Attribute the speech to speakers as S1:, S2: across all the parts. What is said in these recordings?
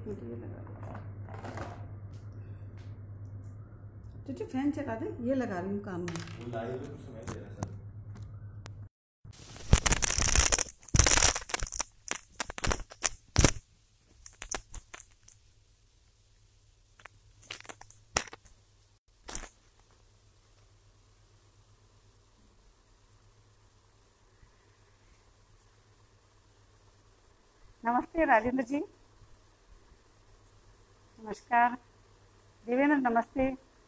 S1: एक मिनट ये लगा दो, फैन चला दे, ये लगा रही हूँ कान में। नमस्ते राजेंद्र जी, नमस्कार। देवेंद्र नमस्ते।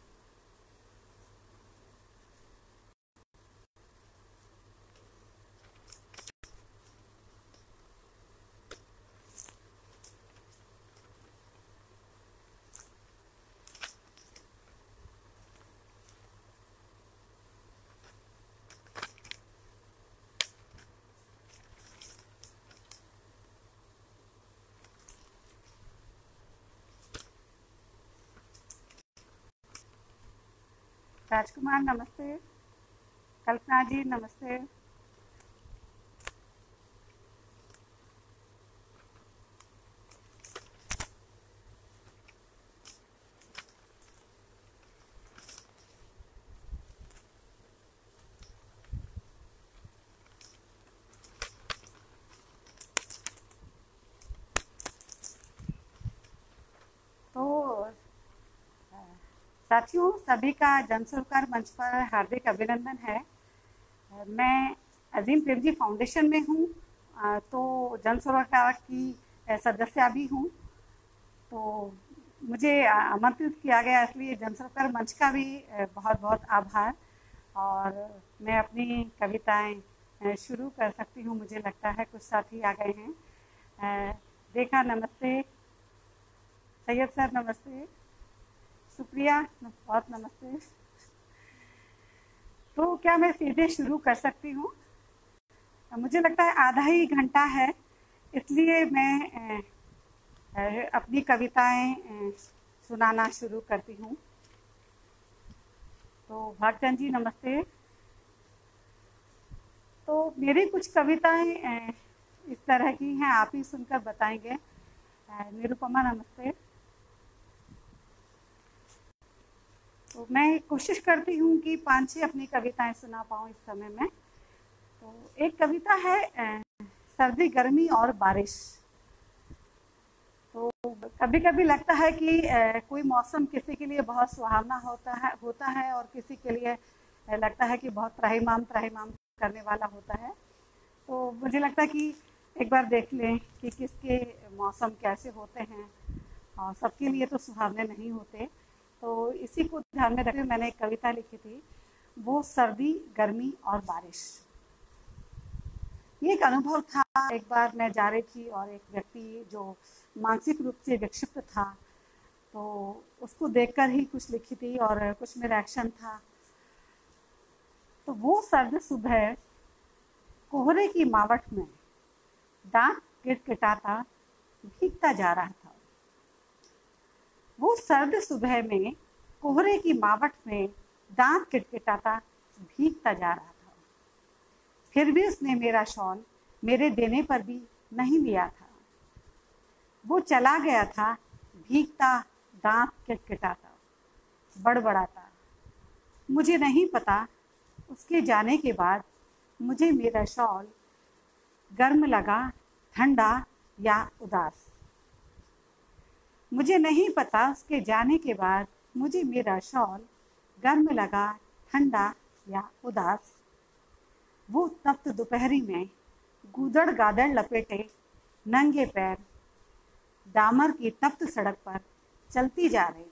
S1: राजकुमार नमस्ते। कल्पना जी नमस्ते। तो साथियों, सभी का जन सरोकार मंच पर हार्दिक अभिनंदन है। मैं अजीम प्रेमजी फाउंडेशन में हूँ, तो जन सरोकार की सदस्य भी हूँ। तो मुझे आमंत्रित किया गया, इसलिए जन सरोकार मंच का भी बहुत बहुत आभार। और मैं अपनी कविताएं शुरू कर सकती हूँ। मुझे लगता है कुछ साथी आ गए हैं। रेखा नमस्ते, सैयद सर नमस्ते, सुप्रिया बहुत नमस्ते। तो क्या मैं सीधे शुरू कर सकती हूँ? मुझे लगता है आधा ही घंटा है, इसलिए मैं अपनी कविताएं सुनाना शुरू करती हूँ। तो भागचंद जी नमस्ते। तो मेरी कुछ कविताएं इस तरह की हैं, आप ही सुनकर बताएंगे। निरुपमा नमस्ते। तो मैं कोशिश करती हूँ कि 5-6 अपनी कविताएं सुना पाऊँ इस समय में। तो एक कविता है सर्दी, गर्मी और बारिश। तो कभी कभी लगता है कि कोई मौसम किसी के लिए बहुत सुहावना होता है और किसी के लिए लगता है कि बहुत त्राहिमाम करने वाला होता है। तो मुझे लगता है कि एक बार देख लें कि किसके मौसम कैसे होते हैं, और सबके लिए तो सुहावने नहीं होते। तो इसी को ध्यान में रखकर मैंने एक कविता लिखी थी, वो सर्दी, गर्मी और बारिश। ये एक अनुभव था। एक बार मैं जा रही थी और एक व्यक्ति जो मानसिक रूप से विक्षिप्त था, तो उसको देखकर ही कुछ लिखी थी और कुछ मेरा एक्शन था। तो वो सर्द सुबह कोहरे की मावट में दांत किटकिटाता भीगता जा रहा था। वो सर्द सुबह में कोहरे की मावट में दांत किटकिटाता भीगता जा रहा था। फिर भी उसने मेरा शॉल मेरे देने पर भी नहीं लिया था। वो चला गया था भीगता, दांत किटकिटाता, बड़बड़ाता। मुझे नहीं पता उसके जाने के बाद मुझे मेरा शॉल गर्म लगा, ठंडा या उदास। मुझे नहीं पता उसके जाने के बाद मुझे मेरा शॉल गर्म लगा, ठंडा या उदास। वो तप्त दोपहरी में गूदड़ गादड़ लपेटे नंगे पैर डामर की तप्त सड़क पर चलती जा रही थी।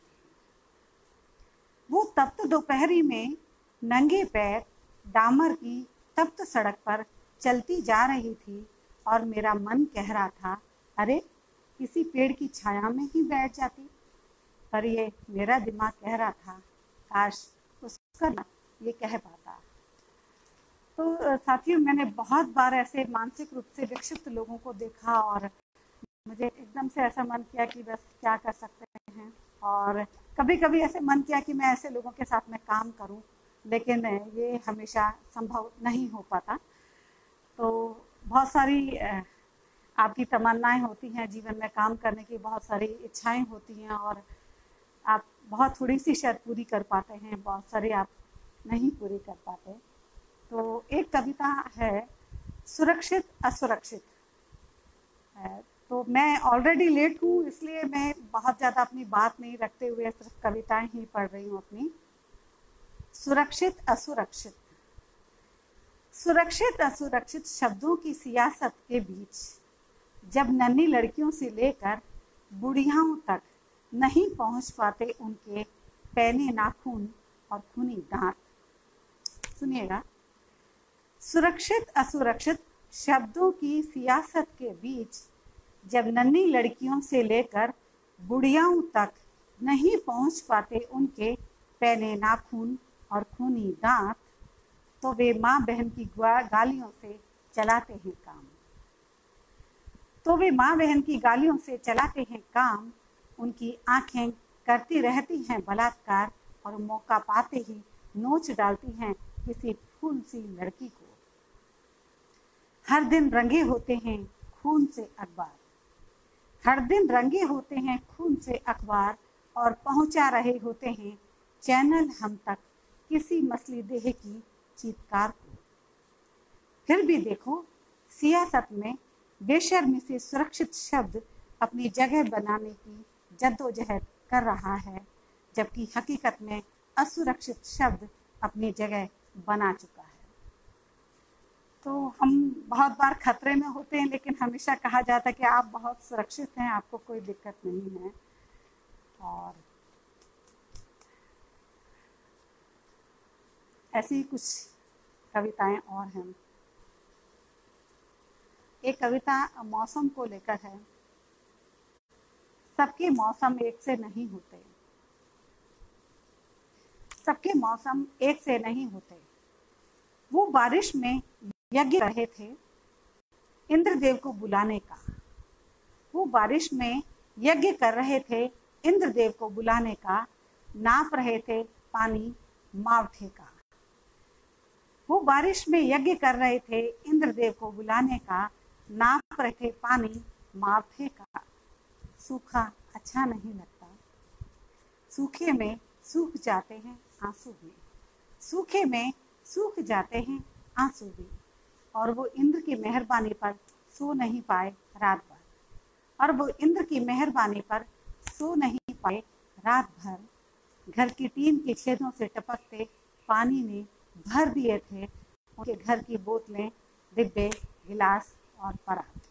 S1: वो तप्त दोपहरी में नंगे पैर डामर की तप्त सड़क पर चलती जा रही थी और मेरा मन कह रहा था, अरे किसी पेड़ की छाया में ही बैठ जाती। पर ये मेरा दिमाग कह रहा था, काश उसका ना ये कह पाता। तो साथियों, मैंने बहुत बार ऐसे मानसिक रूप से विक्षिप्त लोगों को देखा और मुझे एकदम से ऐसा मन किया कि बस क्या कर सकते हैं। और कभी कभी ऐसे मन किया कि मैं ऐसे लोगों के साथ में काम करूं, लेकिन ये हमेशा संभव नहीं हो पाता। तो बहुत सारी आपकी तमन्नाएं होती हैं, जीवन में काम करने की बहुत सारी इच्छाएं होती हैं और आप बहुत थोड़ी सी शायद पूरी कर पाते हैं, बहुत सारी आप नहीं पूरी कर पाते। तो एक कविता है सुरक्षित असुरक्षित है। तो मैं ऑलरेडी लेट हूँ, इसलिए मैं बहुत ज़्यादा अपनी बात नहीं रखते हुए सिर्फ कविताएं ही पढ़ रही हूँ अपनी। सुरक्षित असुरक्षित। सुरक्षित असुरक्षित शब्दों की सियासत के बीच जब नन्ही लड़कियों से लेकर बुढ़ियाओं तक नहीं पहुंच पाते उनके पैने नाखून और खूनी दांत। सुनिएगा, सुरक्षित असुरक्षित शब्दों की सियासत के बीच जब नन्ही लड़कियों से लेकर बुढ़ियाओं तक नहीं पहुंच पाते उनके पैने नाखून और खूनी दांत, तो वे माँ बहन की गालियों से चलाते हैं काम। तो वे माँ बहन की गालियों से चलाते हैं काम। उनकी आंखें करती रहती हैं बलात्कार और मौका पाते ही नोच डालती हैं किसी फूल सी लड़की को। हर दिन रंगे होते हैं खून से अखबार, हर दिन रंगे होते हैं खून से अखबार और पहुंचा रहे होते हैं चैनल हम तक किसी मसली देह की चीत्कार को। फिर भी देखो, सियासत में बेशर्मी से सुरक्षित शब्द अपनी जगह बनाने की जद्दोजहद कर रहा है, जबकि हकीकत में असुरक्षित शब्द अपनी जगह बना चुका है। तो हम बहुत बार खतरे में होते हैं, लेकिन हमेशा कहा जाता है कि आप बहुत सुरक्षित हैं, आपको कोई दिक्कत नहीं है। और ऐसी ही कुछ कविताएं और हैं। एक कविता मौसम को लेकर है। सबके मौसम एक से नहीं होते, सबके मौसम एक से नहीं होते। वो बारिश में यज्ञ कर रहे थे इंद्रदेव को बुलाने का, वो बारिश में यज्ञ कर रहे थे इंद्रदेव को बुलाने का, नाप रहे थे पानी मावठे का। वो बारिश में यज्ञ कर रहे थे इंद्रदेव को बुलाने का, नाप रहे थे पानी मावठे का। सूखा अच्छा नहीं लगता, सूखे में सूख जाते हैं आंसू भी, सूखे में सूख जाते हैं आंसू भी। और वो इंद्र की मेहरबानी पर सो नहीं पाए रात भर, और वो इंद्र की मेहरबानी पर सो नहीं पाए रात भर। घर की टीन के छेदों से टपकते पानी ने भर दिए थे उनके घर की बोतलें, डिब्बे, गिलास और परात।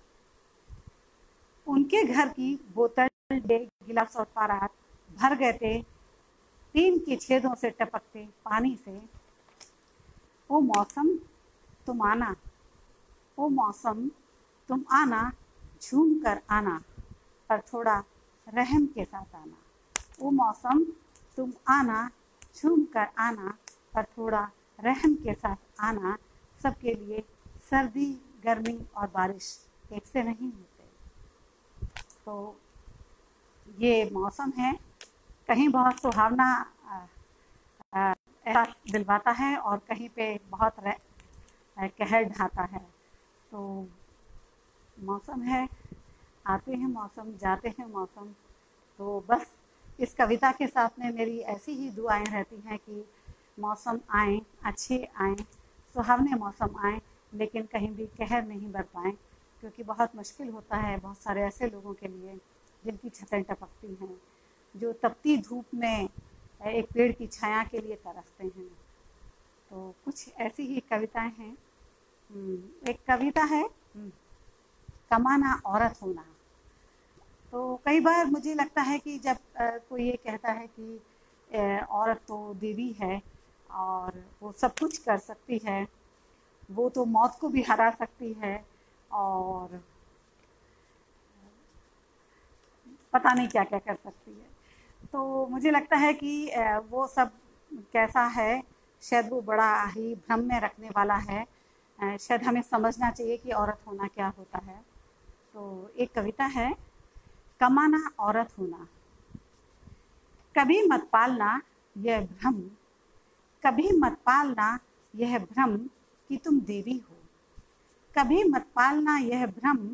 S1: उनके घर की बोतल, डिब्बे, गिलास और परात भर गए थे टीन के छेदों से टपकते पानी से। ओ मौसम तुम आना, ओ मौसम तुम आना, झूम कर आना पर थोड़ा रहम के साथ आना। ओ मौसम तुम आना, झूम कर आना पर थोड़ा रहम के साथ आना। सबके लिए सर्दी, गर्मी और बारिश एक से नहीं होते। तो ये मौसम है, कहीं बहुत सुहावना एहसास दिलवाता है और कहीं पे बहुत कहर ढाता है। तो मौसम है, आते हैं मौसम, जाते हैं मौसम। तो बस इस कविता के साथ में मेरी ऐसी ही दुआएं रहती हैं कि मौसम आए, अच्छे आए, सुहावने मौसम आए, लेकिन कहीं भी कहर नहीं बरपाएं, क्योंकि बहुत मुश्किल होता है बहुत सारे ऐसे लोगों के लिए जिनकी छतें टपकती हैं, जो तपती धूप में एक पेड़ की छाया के लिए तरसते हैं। तो कुछ ऐसी ही कविताएं हैं। एक कविता है कमाना औरत होना। तो कई बार मुझे लगता है कि जब कोई ये कहता है कि औरत तो देवी है और वो सब कुछ कर सकती है, वो तो मौत को भी हरा सकती है और पता नहीं क्या क्या कर सकती है, तो मुझे लगता है कि वो सब कैसा है, शायद वो बड़ा ही भ्रम में रखने वाला है। शायद हमें समझना चाहिए कि औरत होना क्या होता है। तो एक कविता है कमाना औरत होना। कभी मत पालना यह भ्रम, कभी मत पालना यह भ्रम कि तुम देवी हो। कभी मत पालना यह भ्रम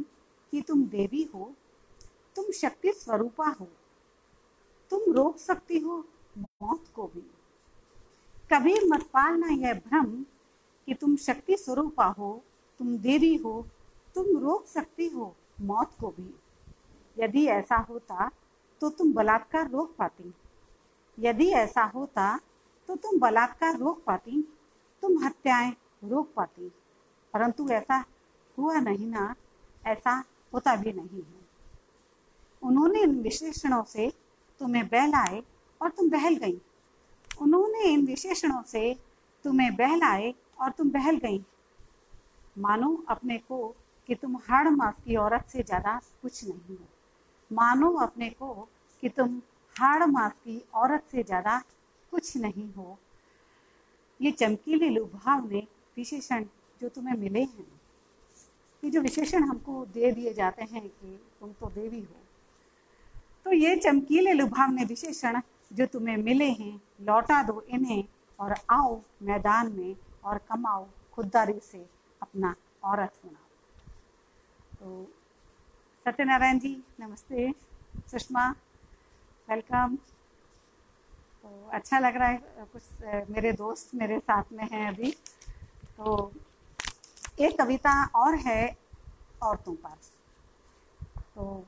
S1: कि तुम देवी हो, तुम शक्ति स्वरूपा हो, तुम रोक सकती हो मौत को भी। कभी मत पालना यह भ्रम कि तुम शक्ति स्वरूपा हो, तुम देवी हो, तुम रोक सकती हो मौत को भी। यदि ऐसा होता तो तुम बलात्कार रोक पाती, यदि ऐसा होता तो तुम बलात्कार रोक पाती, तुम हत्याएं रोक पाती, परंतु ऐसा हुआ नहीं ना, ऐसा होता भी नहीं है। उन्होंने इन विशेषणों से तुम्हें बहलाए और तुम बहल गई, उन्होंने इन विशेषणों से तुम्हें बहलाए और तुम बहल गई। मानो अपने को कि तुम हाड़ मास की औरत से ज्यादा कुछ नहीं हो, मानो अपने को कि तुम हाड़ मास की औरत से ज्यादा कुछ नहीं हो। ये चमकीले लुभावने विशेषण जो तुम्हें मिले हैं, ये जो विशेषण हमको दे दिए जाते हैं कि तुम तो देवी हो, तो ये चमकीले लुभावने विशेषण जो तुम्हें मिले हैं, लौटा दो इन्हें और आओ मैदान में और कमाओ खुददारी से अपना औरत होना। तो सत्यनारायण जी नमस्ते, सुषमा वेलकम। तो अच्छा लग रहा है, कुछ मेरे दोस्त मेरे साथ में हैं अभी। तो एक कविता और है औरतों पर। तो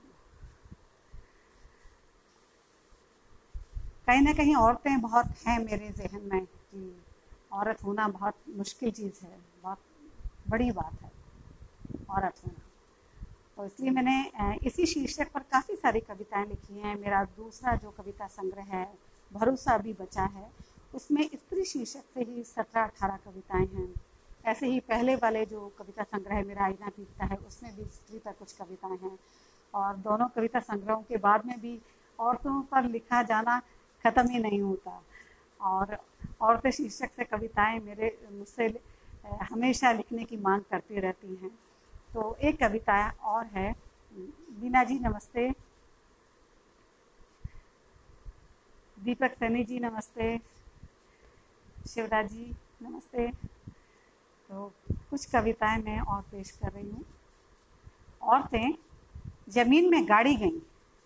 S1: कहीं ना कहीं औरतें बहुत हैं मेरे जहन में कि औरत होना बहुत मुश्किल चीज़ है, बहुत बड़ी बात है औरत होना। तो इसलिए मैंने इसी शीर्षक पर काफ़ी सारी कविताएं लिखी हैं। मेरा दूसरा जो कविता संग्रह है भरोसा अभी बचा है, उसमें स्त्री शीर्षक से ही 17-18 कविताएं हैं। ऐसे ही पहले वाले जो कविता संग्रह मेरा आईना पीटता है, उसमें भी स्त्री पर कुछ कविताएं हैं। और दोनों कविता संग्रहों के बाद में भी औरतों पर लिखा जाना ख़त्म ही नहीं होता। और औरतें शीर्षक से कविताएं मुझसे हमेशा लिखने की मांग करती रहती हैं। तो एक कविता और है। बीना जी नमस्ते, दीपक सैनी जी नमस्ते, शिवराज जी नमस्ते। तो कुछ कविताएं मैं और पेश कर रही हूँ। औरतें जमीन में गाड़ी गईं,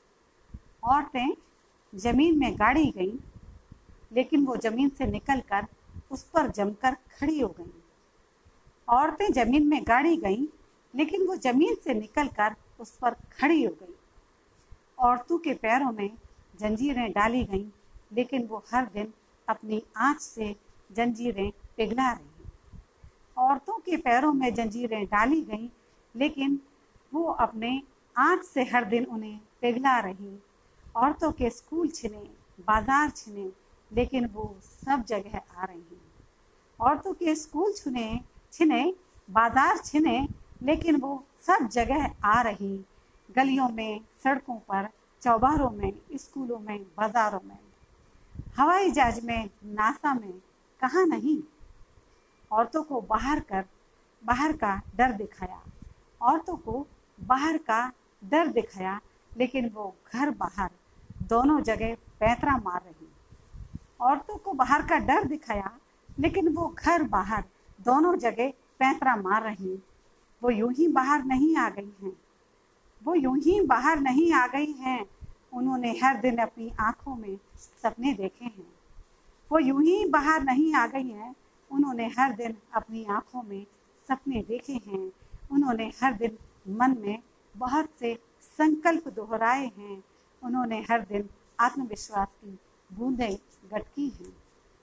S1: औरतें जमीन में गाड़ी गईं, लेकिन वो जमीन से निकलकर उस पर जमकर खड़ी हो गईं। औरतें जमीन में गाड़ी गईं, लेकिन वो जमीन से निकलकर उस पर खड़ी हो गईं। औरतों के पैरों में जंजीरें डाली गईं, लेकिन वो हर दिन अपनी आँच से जंजीरें पिघला रही। औरतों के पैरों में जंजीरें डाली गईं, लेकिन वो अपने आँच से हर दिन उन्हें पिघला रही। औरतों के स्कूल छिने, बाजार छिने, लेकिन वो सब जगह आ रही हैं। औरतों के स्कूल छिने, बाजार छिने, लेकिन वो सब जगह आ रही। गलियों में, सड़कों पर, चौबारों में, स्कूलों में, बाजारों में, हवाई जहाज में, नासा में, कहाँ नहीं। औरतों को बाहर का डर दिखाया, औरतों को बाहर का डर दिखाया, लेकिन वो घर बाहर दोनों जगह पैंतरा मार रही। औरतों को बाहर का डर दिखाया, लेकिन वो घर बाहर दोनों जगह पैंतरा मार रही। वो यूं ही बाहर नहीं आ गई हैं, वो यूं ही बाहर नहीं आ गई हैं। उन्होंने हर दिन अपनी आंखों में सपने देखे हैं। वो यूं ही बाहर नहीं आ गई हैं, उन्होंने हर दिन अपनी आंखों में सपने देखे हैं। उन्होंने हर दिन मन में बहुत से संकल्प दोहराए हैं। उन्होंने हर दिन आत्मविश्वास की बूंदें गटकी हैं।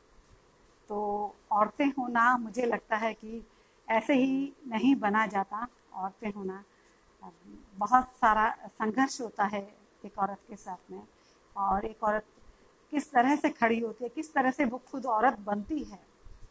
S1: तो औरतें होना, मुझे लगता है कि ऐसे ही नहीं बना जाता। औरतें होना बहुत सारा संघर्ष होता है एक औरत के साथ में, और एक औरत किस तरह से खड़ी होती है, किस तरह से वो खुद औरत बनती है।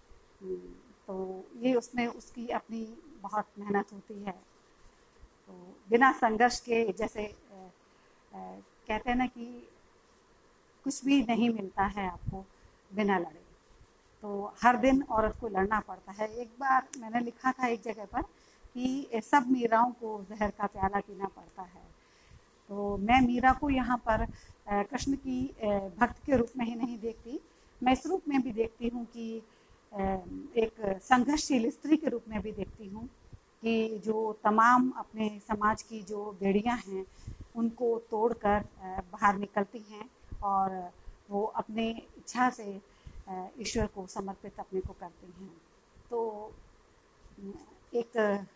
S1: तो ये उसमें उसकी अपनी बहुत मेहनत होती है। तो बिना संघर्ष के, जैसे कहते हैं ना कि कुछ भी नहीं मिलता है आपको बिना लड़े, तो हर दिन औरत को लड़ना पड़ता है। एक बार मैंने लिखा था एक जगह पर कि सब मीराओं को जहर का प्याला पीना पड़ता है। तो मैं मीरा को यहाँ पर कृष्ण की भक्त के रूप में ही नहीं देखती, मैं इस रूप में भी देखती हूँ कि एक संघर्षशील स्त्री के रूप में भी देखती हूँ कि जो तमाम अपने समाज की जो बेड़ियां हैं उनको तोड़कर बाहर निकलती हैं और वो अपने इच्छा से ईश्वर को समर्पित अपने को करती हैं। तो एक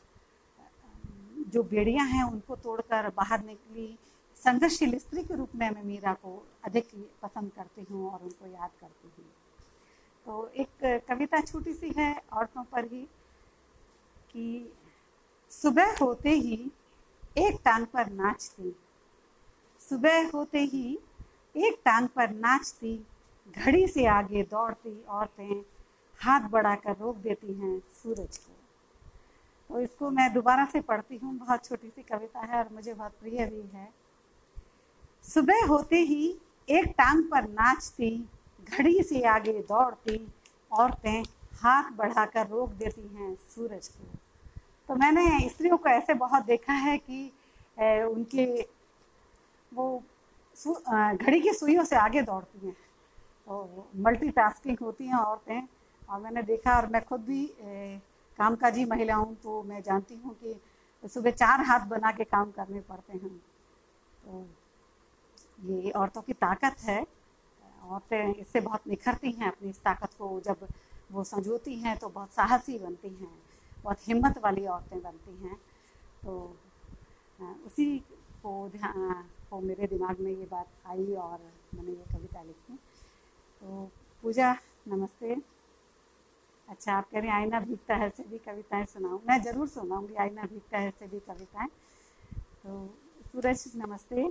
S1: जो बेड़ियां हैं उनको तोड़कर बाहर निकली संघर्षशील स्त्री के रूप में मैं मीरा को अधिक पसंद करती हूँ और उनको याद करती हूँ। तो एक कविता छोटी सी है औरतों पर ही कि सुबह होते ही एक टांग पर नाचती, सुबह होते ही एक टांग पर नाचती, घड़ी से आगे दौड़ती औरतें हाथ बढ़ाकर रोक देती हैं सूरज को। तो इसको मैं दोबारा से पढ़ती हूँ, बहुत छोटी सी कविता है और मुझे बहुत प्रिय भी है। सुबह होते ही एक टांग पर नाचती, घड़ी से आगे दौड़ती औरतें हाथ बढ़ाकर रोक देती हैं सूरज को। तो मैंने स्त्रियों को ऐसे बहुत देखा है कि उनके वो घड़ी की सुइयों से आगे दौड़ती हैं, तो मल्टीटास्किंग होती हैं औरतें। और मैंने देखा, और मैं खुद भी कामकाजी महिला हूँ, तो मैं जानती हूँ कि सुबह 4 हाथ बना के काम करने पड़ते हैं। तो ये औरतों की ताकत है, औरतें इससे बहुत निखरती हैं अपनी इस ताकत को। जब वो संजोती हैं तो बहुत साहसी बनती हैं, बहुत हिम्मत वाली औरतें बनती हैं। तो उसी को मेरे दिमाग में ये बात आई और मैंने ये कविता लिखी। तो पूजा नमस्ते। अच्छा, आप कह रहे हैं आईना भीगता है से भी कविताएं सुनाऊं। मैं ज़रूर सुनाऊंगी आईना भीगता है से भी कविताएं। तो सूरज नमस्ते,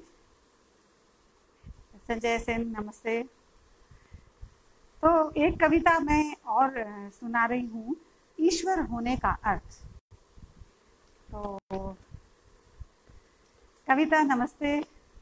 S1: संजय सेन नमस्ते। तो एक कविता मैं और सुना रही हूँ, ईश्वर होने का अर्थ। तो कविता नमस्ते।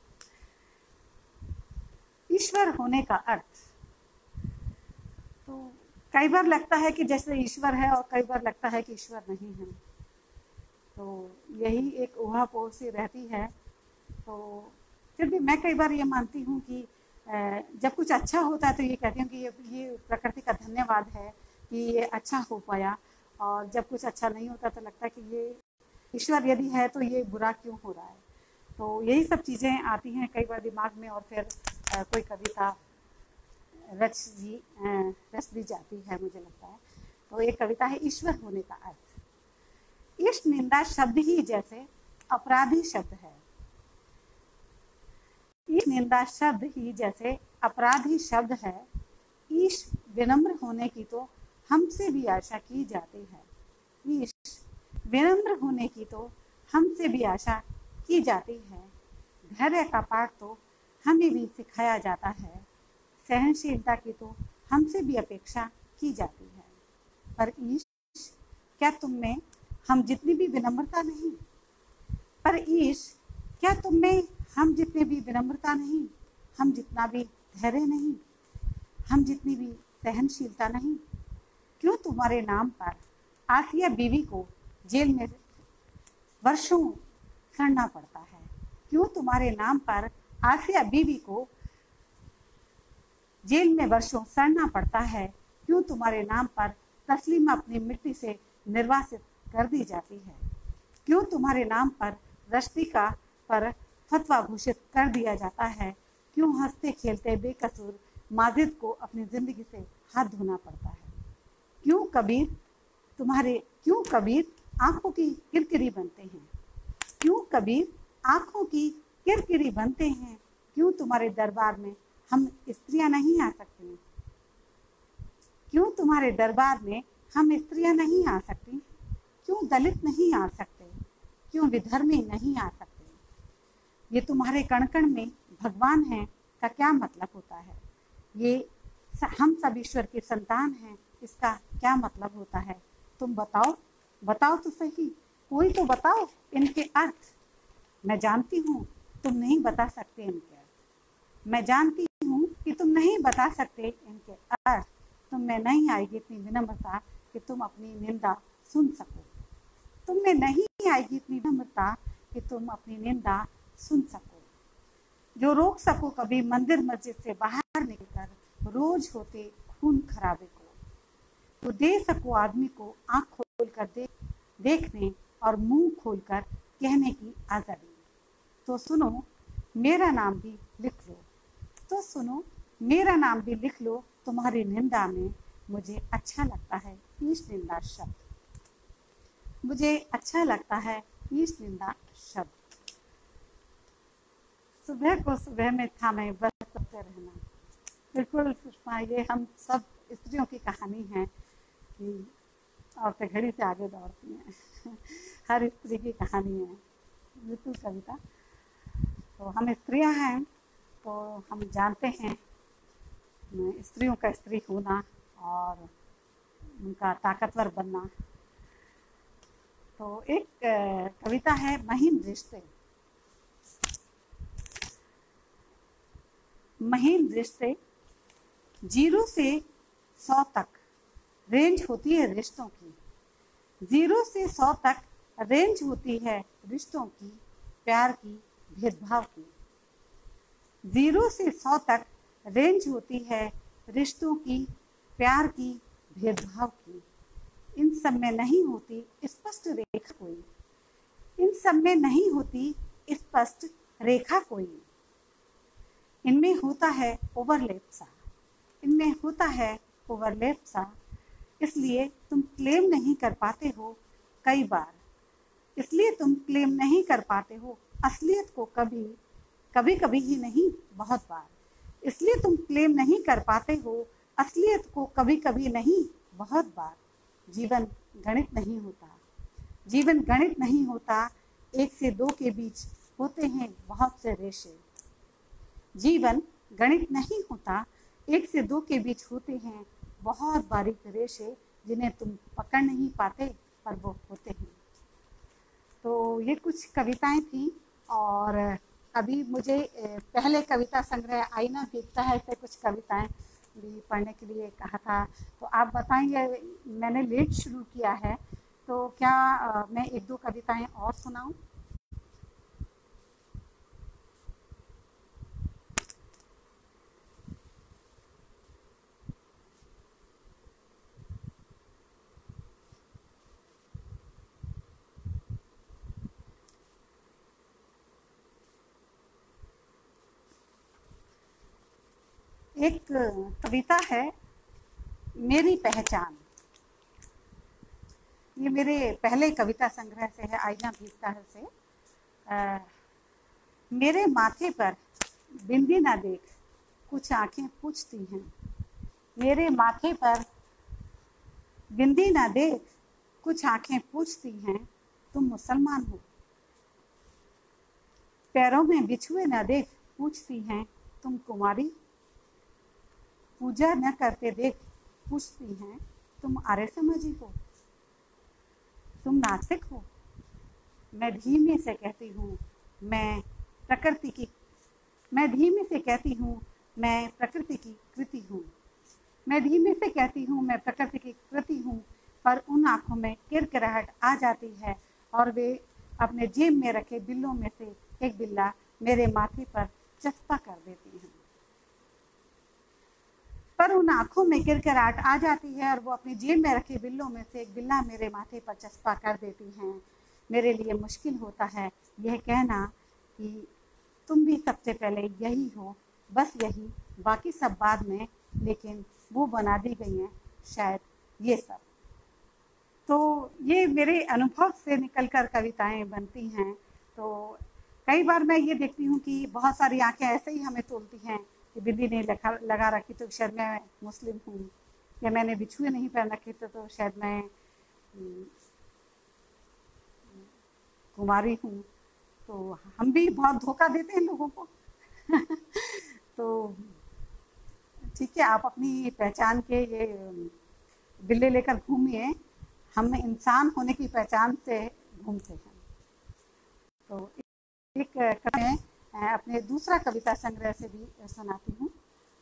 S1: ईश्वर होने का अर्थ। तो कई बार लगता है कि जैसे ईश्वर है और कई बार लगता है कि ईश्वर नहीं है। तो यही एक ऊहापोह सी रहती है। तो फिर भी मैं कई बार ये मानती हूँ कि जब कुछ अच्छा होता है तो ये कहती हूँ कि ये प्रकृति का धन्यवाद है कि ये अच्छा हो पाया। और जब कुछ अच्छा नहीं होता तो लगता है कि ये ईश्वर यदि है तो ये बुरा क्यों हो रहा है। तो यही सब चीज़ें आती हैं कई बार दिमाग में, और फिर कोई कविता रच दी जाती है, मुझे लगता है। तो एक कविता है ईश्वर होने का अर्थ। ईश निंदा शब्द ही जैसे अपराधी शब्द है, ईश निंदा शब्द ही जैसे अपराधी शब्द है। ईश विनम्र होने की तो हमसे भी आशा की जाती है, ईश विनम्र होने की तो हमसे भी आशा की जाती है। धैर्य का पाठ तो हमें भी सिखाया जाता है, सहनशीलता की तो हमसे भी अपेक्षा की जाती है। पर ईश, क्या तुम में हम जितनी भी विनम्रता नहीं, पर ईश क्या तुम में हम जितने भी विनम्रता नहीं, हम जितना भी धैर्य नहीं, हम जितनी भी सहनशीलता नहीं। क्यों तुम्हारे नाम पर आसिया बीवी को जेल में वर्षों सड़ना पड़ता है, क्यों तुम्हारे नाम पर आसिया बीवी को जेल में वर्षों सड़ना पड़ता है, क्यों तुम्हारे नाम पर तस्लीमा अपनी मिट्टी से निर्वासित कर दी जाती है, क्यों तुम्हारे नाम पर रश्तिका पर फतवा घोषित कर दिया जाता है, क्यों हंसते खेलते बेकसूर माजिद को अपनी जिंदगी से हाथ धोना पड़ता है। क्यों कबीर आंखों की किरकिरी बनते हैं, क्यों कबीर आंखों की किरकिरी बनते हैं। क्यों तुम्हारे दरबार में हम स्त्रियां नहीं आ सकती, क्यों तुम्हारे दरबार में हम स्त्रियां नहीं आ सकती, क्यों दलित नहीं आ सकते, क्यों विधर्मी नहीं आ सकते। ये तुम्हारे कण कण में भगवान है का क्या मतलब होता है, ये हम सब ईश्वर के संतान हैं, इसका क्या मतलब होता है। तुम बताओ, बताओ तो सही, कोई तो बताओ इनके अर्थ। मैं जानती हूँ तुम नहीं बता सकते इनके अर्थ, मैं जानती हूँ कि तुम नहीं बता सकते इनके अर्थ। तुम में नहीं आएगी इतनी विनम्रता कि तुम अपनी निंदा सुन सको, तुम में नहीं आएगी इतनी विनम्रता कि तुम अपनी निंदा सुन सको। जो रोक सको कभी मंदिर मस्जिद से बाहर निकलकर रोज होते खून खराबे को, तो दे सको आदमी को आंख खोल कर देखने और मुंह खोलकर कहने की आज़ादी। तो सुनो मेरा नाम भी लिख लो, तो सुनो मेरा नाम भी लिख लो तुम्हारी निंदा में। मुझे अच्छा लगता है ईश निंदा शब्द, मुझे अच्छा लगता है ईश निंदा शब्द। सुबह को सुबह में था मैं बस करते रहना। बिल्कुल सुषमा, ये हम सब स्त्रियों की कहानी है कि औरतें घड़ी से आगे दौड़ती हैं। हर स्त्री की कहानी है। बिल्कुल कविता। तो हम स्त्रियां हैं तो हम जानते हैं स्त्रियों का स्त्री होना और उनका ताकतवर बनना। तो एक कविता है महीन रिश्ते। महीन रिश्ते, 0 से 100 तक रेंज होती है रिश्तों की। 0 से 100 तक रेंज होती है रिश्तों की, प्यार की, भेदभाव की। 0 से 100 तक रेंज होती है रिश्तों की, प्यार की, भेदभाव की। इन सब में नहीं होती स्पष्ट रेखा कोई, इन सब में नहीं होती स्पष्ट रेखा कोई। इनमें होता है ओवरलैप सा, इनमें होता है ओवरलैप सा। इसलिए तुम क्लेम नहीं कर पाते हो कई बार, इसलिए तुम क्लेम नहीं कर पाते हो असलियत को कभी, कभी कभी ही नहीं बहुत बार। इसलिए तुम क्लेम नहीं कर पाते हो असलियत को कभी कभी नहीं बहुत बार। जीवन गणित नहीं होता, जीवन गणित नहीं होता, 1 से 2 के बीच होते हैं बहुत से रेशे। जीवन गणित नहीं होता, 1 से 2 के बीच होते हैं बहुत बारीक रेशे, जिन्हें तुम पकड़ नहीं पाते पर वो होते हैं। तो ये कुछ कविताएं थी। और अभी मुझे पहले कविता संग्रह आईना भीगता है से कुछ कविताएं भी पढ़ने के लिए कहा था। तो आप बताएंगे, मैंने लेट शुरू किया है तो क्या मैं 1-2 कविताएं और सुनाऊं? एक कविता है मेरी पहचान। ये मेरे पहले कविता संग्रह से है, आईना भीगता है से। मेरे माथे पर बिंदी ना देख, कुछ आंखें पूछती हैं। मेरे माथे पर बिंदी ना देख, कुछ आंखें पूछती हैं, तुम मुसलमान हो। पैरों में बिछुए न देख, पूछती हैं, तुम कुमारी। पूजा न करते देख, पूछती हैं, तुम आर्य समाजी हो, तुम नास्तिक हो। मैं धीमे से कहती हूँ मैं प्रकृति की, मैं धीमे से कहती हूँ मैं प्रकृति की कृति हूँ। मैं धीमे से कहती हूँ मैं प्रकृति की कृति हूँ, पर उन आंखों में किरकिराहट आ जाती है और वे अपने जेब में रखे बिल्लों में से एक बिल्ला मेरे माथे पर चस्पा कर देती हैं। पर उन आंखों में किरकिराहट आ जाती है और वो अपनी जेब में रखे बिल्लों में से एक बिल्ला मेरे माथे पर चस्पा कर देती हैं। मेरे लिए मुश्किल होता है यह कहना कि तुम भी सबसे पहले यही हो, बस यही, बाकी सब बाद में, लेकिन वो बना दी गई हैं शायद ये सब। तो ये मेरे अनुभव से निकलकर कविताएं बनती हैं। तो कई बार मैं ये देखती हूँ कि बहुत सारी आंखें ऐसे ही हमें तोलती हैं कि बिंदी नहीं लगा रखी तो शायद मैं मुस्लिम हूँ, या मैंने बिछुए नहीं पहन रखे तो शायद मैं कुमारी हूँ। तो हम भी बहुत धोखा देते हैं लोगों को। तो ठीक है, आप अपनी पहचान के ये बिल्ले लेकर घूमिए, हम इंसान होने की पहचान से घूमते हैं। तो एक मैं अपने दूसरा कविता संग्रह से भी सुनाती हूँ।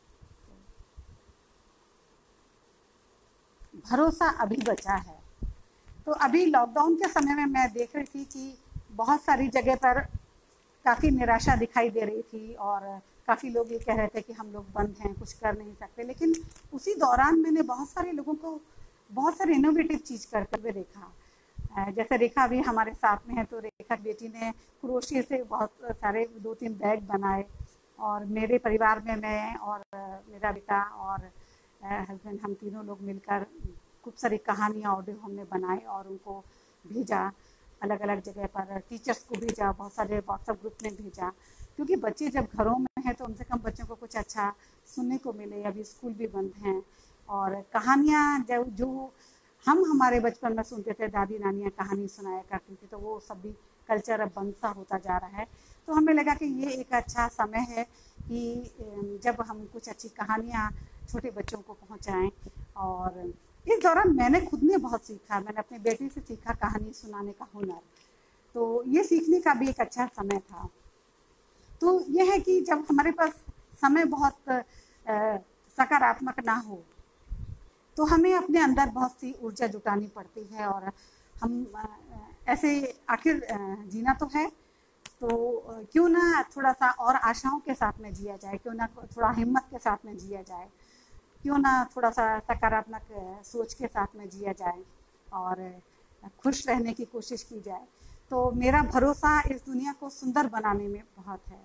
S1: भरोसा अभी बचा है। तो अभी लॉकडाउन के समय में मैं देख रही थी कि बहुत सारी जगह पर काफ़ी निराशा दिखाई दे रही थी और काफ़ी लोग ये कह रहे थे कि हम लोग बंद हैं, कुछ कर नहीं सकते। लेकिन उसी दौरान मैंने बहुत सारे लोगों को बहुत सारे इनोवेटिव चीज़ करते हुए देखा। जैसे रेखा भी हमारे साथ में है, तो रेखा की बेटी ने क्रोशिया से बहुत सारे 2-3 बैग बनाए, और मेरे परिवार में मैं और मेरा बेटा और हस्बैंड, हम तीनों लोग मिलकर खूब सारी कहानियाँ ऑडियो हमने बनाए और उनको भेजा अलग अलग जगह पर, टीचर्स को भेजा, बहुत सारे व्हाट्सएप ग्रुप में भेजा, क्योंकि बच्चे जब घरों में हैं तो कम से कम बच्चों को कुछ अच्छा सुनने को मिले। अभी स्कूल भी बंद हैं, और कहानियाँ जो हम हमारे बचपन में सुनते थे, दादी नानियाँ कहानी सुनाया करती थी, तो वो सब भी कल्चर अब बंद सा होता जा रहा है। तो हमें लगा कि ये एक अच्छा समय है कि जब हम कुछ अच्छी कहानियाँ छोटे बच्चों को पहुँचाएँ। और इस दौरान मैंने खुद ने बहुत सीखा, मैंने अपनी बेटी से सीखा कहानी सुनाने का हुनर, तो ये सीखने का भी एक अच्छा समय था। तो ये है कि जब हमारे पास समय बहुत सकारात्मक ना हो, तो हमें अपने अंदर बहुत सी ऊर्जा जुटानी पड़ती है, और हम ऐसे आखिर जीना तो है, तो क्यों ना थोड़ा सा और आशाओं के साथ में जिया जाए, क्यों ना थोड़ा हिम्मत के साथ में जिया जाए, क्यों ना थोड़ा सा सकारात्मक सोच के साथ में जिया जाए, और खुश रहने की कोशिश की जाए। तो मेरा भरोसा इस दुनिया को सुंदर बनाने में बहुत है।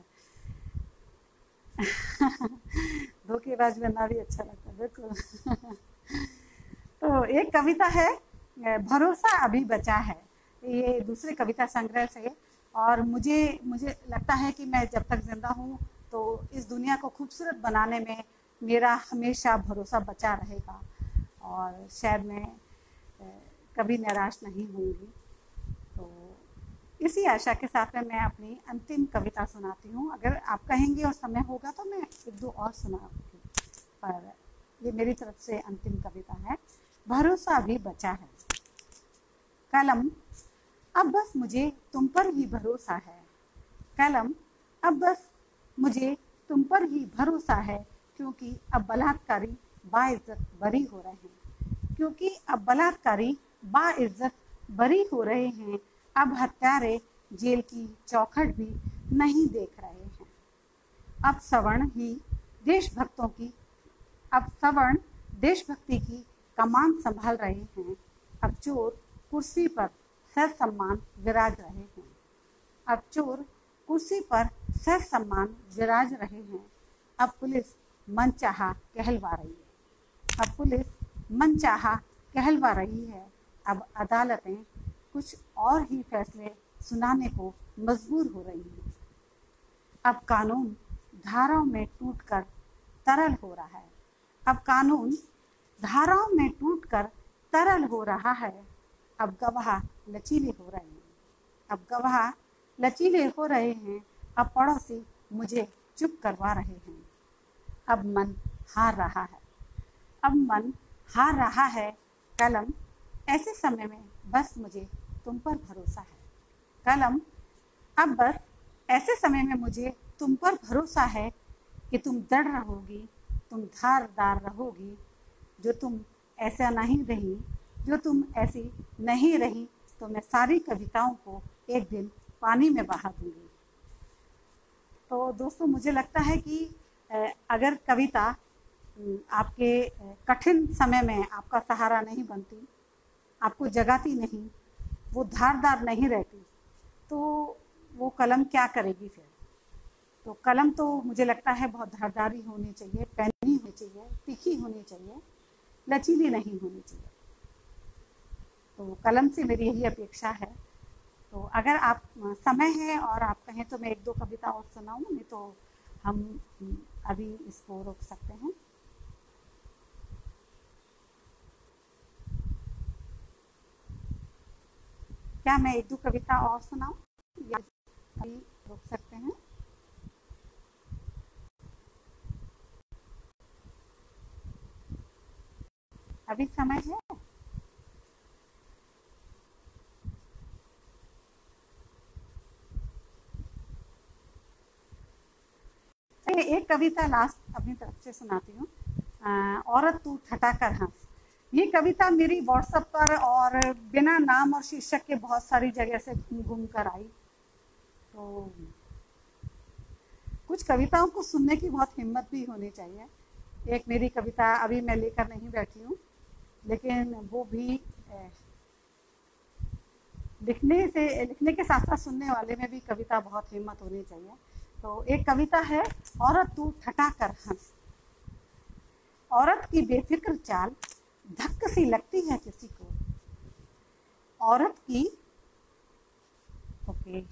S1: धोखेबाज बनना भी अच्छा लगता है, बिल्कुल। तो एक कविता है, भरोसा अभी बचा है, ये दूसरे कविता संग्रह से, और मुझे लगता है कि मैं जब तक जिंदा हूँ तो इस दुनिया को खूबसूरत बनाने में मेरा हमेशा भरोसा बचा रहेगा, और शायद मैं कभी निराश नहीं होंगी। तो इसी आशा के साथ में मैं अपनी अंतिम कविता सुनाती हूँ। अगर आप कहेंगे और समय होगा तो मैं 1-2 और सुनाऊंगी, पर ये मेरी तरफ से अंतिम कविता है। भरोसा भी बचा है। कलम, अब बस मुझे तुम पर ही भरोसा है। कलम, अब बस मुझे तुम पर ही भरोसा है, क्योंकि अब बलात्कारी बाइज्जत बरी हो रहे हैं। क्योंकि अब बलात्कारी बाइज्जत बरी हो रहे हैं। अब हत्यारे जेल की चौखट भी नहीं देख रहे हैं। अब सवर्ण ही देशभक्तों की अब सवर्ण देशभक्ति की कमान संभाल रहे हैं। अब चोर कुर्सी पर सर सम्मान विराज रहे हैं। अब चोर कुर्सी पर सर सम्मान विराज रहे हैं। अब पुलिस मनचाहा कहलवा रही है। अब पुलिस मनचाहा कहलवा रही है। अब अदालतें कुछ और ही फैसले सुनाने को मजबूर हो रही हैं। अब कानून धाराओं में टूटकर तरल हो रहा है। अब कानून धाराओं में टूटकर तरल हो रहा है। अब गवाह लचीले हो रहे हैं। अब गवाह लचीले हो रहे हैं। अब पड़ोसी मुझे चुप करवा रहे हैं। अब मन हार रहा है। अब मन हार रहा है। कलम, ऐसे समय में बस मुझे तुम पर भरोसा है। कलम, अब बस ऐसे समय में मुझे तुम पर भरोसा है कि तुम दृढ़ रहोगी, तुम धारदार रहोगी। जो तुम ऐसा नहीं रही, जो तुम ऐसी नहीं रही, तो मैं सारी कविताओं को एक दिन पानी में बहा दूंगी। तो दोस्तों, मुझे लगता है कि अगर कविता आपके कठिन समय में आपका सहारा नहीं बनती, आपको जगाती नहीं, वो धारदार नहीं रहती, तो वो कलम क्या करेगी फिर। तो कलम तो मुझे लगता है बहुत धारदारी होनी चाहिए, पैनी होनी चाहिए, तीखी होनी चाहिए, लचीली नहीं होनी चाहिए। तो कलम से मेरी यही अपेक्षा है। तो अगर आप समय है और आप कहें तो मैं 1-2 कविता और सुनाऊं, नहीं तो हम अभी इसको रोक सकते हैं। क्या मैं 1-2 कविता और सुनाऊं या अभी रोक सकते हैं? अभी समय है? एक कविता लास्ट अपनी तरफ से सुनाती हूँ। औरत तू ठटाकर हंस। ये कविता मेरी व्हाट्सएप पर और बिना नाम और शीर्षक के बहुत सारी जगह से घूम कर आई। तो कुछ कविताओं को सुनने की बहुत हिम्मत भी होनी चाहिए। एक मेरी कविता अभी मैं लेकर नहीं बैठी हूँ, लेकिन वो भी लिखने के साथ साथ सुनने वाले में भी कविता बहुत हिम्मत होनी चाहिए। तो एक कविता है, औरत तू ठटा कर हंस। औरत की बेफिक्र चाल धक्क सी लगती है किसी को। औरत की ओके,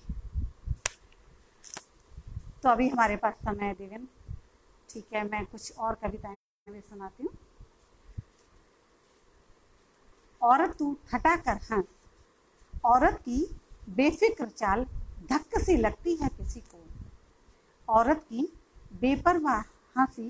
S1: तो अभी हमारे पास समय है देवेन, ठीक है, मैं कुछ और कविताएं भी सुनाती हूँ। औरत तू ठटा कर हंस, औरत की बेफिक्र चाल धक्क सी लगती है किसी को। औरत की बेपरवाह हंसी,